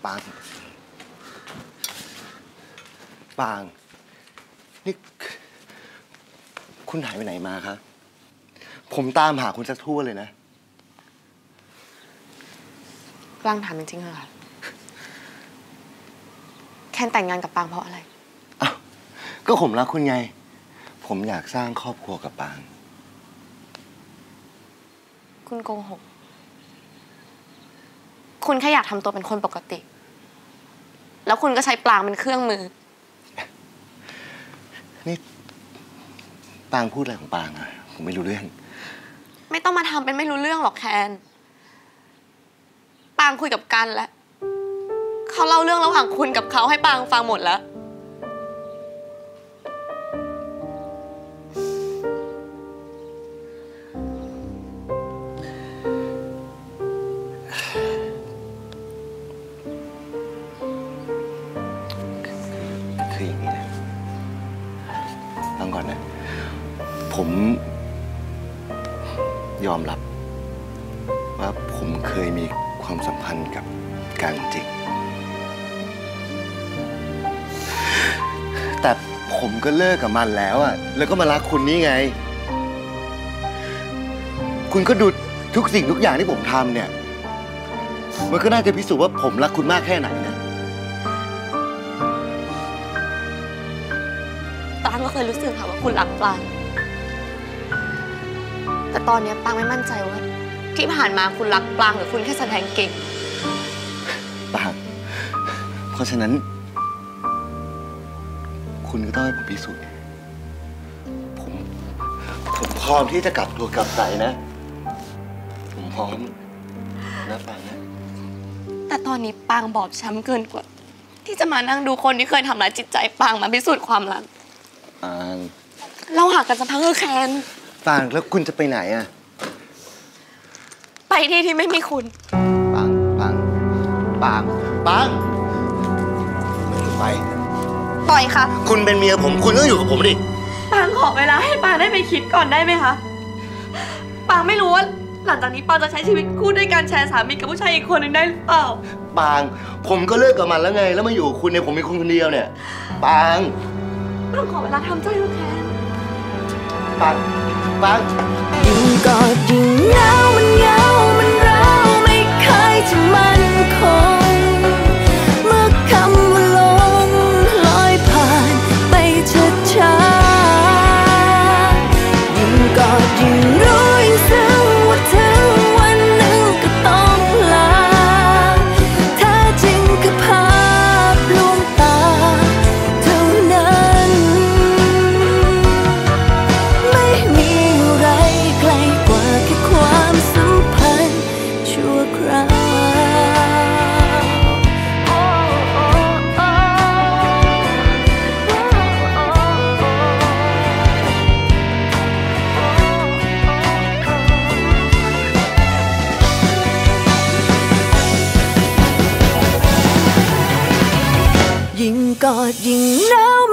ปางนี่คุณหายไปไหนมาคะผมตามหาคุณสักทั่วเลยนะปางถามจริงๆเหรอคะแคนแต่งงานกับปางเพราะอะไรอ้าวก็ผมรักคุณไงผมอยากสร้างครอบครัวกับปางคุณโกหกคุณแค่อยากทำตัวเป็นคนปกติแล้วคุณก็ใช้ปางเป็นเครื่องมือนี่ปางพูดอะไรของปางอะผมไม่รู้เรื่องไม่ต้องมาทำเป็นไม่รู้เรื่องหรอกแคนปางคุยกับกันแล้วเขาเล่าเรื่องระหว่างคุณกับเขาให้ปางฟังหมดแล้วคืออย่างนี้นะฟังก่อนนะผมยอมรับว่าผมเคยมีความสัมพันธ์กับการจริงแต่ผมก็เลิกกับมันแล้วอะแล้วก็มารักคุณนี่ไงคุณก็ดูทุกสิ่งทุกอย่างที่ผมทำเนี่ยมันก็น่าจะพิสูจน์ว่าผมรักคุณมากแค่ไหนนะปางก็เคยรู้สึกค่ะว่าคุณรักปางแต่ตอนนี้ปางไม่มั่นใจว่าที่ผ่านมาคุณรักปางหรือคุณแค่แสดงเก่งปางเพราะฉะนั้นคุณก็ต้องให้ผมพิสูจน์ผมพร้อมที่จะกลับตัวกลับใจนะผมพร้อมนะปางนะแต่ตอนนี้ปางบอบช้ำเกินกว่าที่จะมานั่งดูคนที่เคยทำร้ายจิตใจปางมาพิสูจน์ความรักปางเราหักกันสักพักแคนปางแล้วคุณจะไปไหนอะไปที่ไม่มีคุณปางไปปล่อยค่ะคุณเป็นเมียผมคุณต้องอยู่กับผมดิปางขอเวลาให้ปางได้ไปคิดก่อนได้ไหมคะปางไม่รู้ว่าหลังจากนี้ปางจะใช้ชีวิตคู่ด้วยการแชร์สามีกับผู้ชายอีกคนหนึ่งได้หรือเปล่าปางผมก็เลิกกับมันแล้วไงแล้วมาอยู่กับคุณเนี่ยผมเป็นคนเดียวเนี่ยปางขอเวลาทำใจแล้วแคนปางยิ่งกอดยิ่งเหงามันร้าวไม่เคยจะมั่นคงเมื่อคำว่าลงลอยผ่านไปช้าๆยิ่งกอดยิ่งรู้ยิ่งซึ้งว่าถึงวันหนึ่งก็ต้องลาแท้จริงคือภาพลวงตาเท่านั้นไม่มีอะไรไกลกว่าแค่ความสัมพันธ์ชั่วคราวยิ่งกอดยิ่งหนาว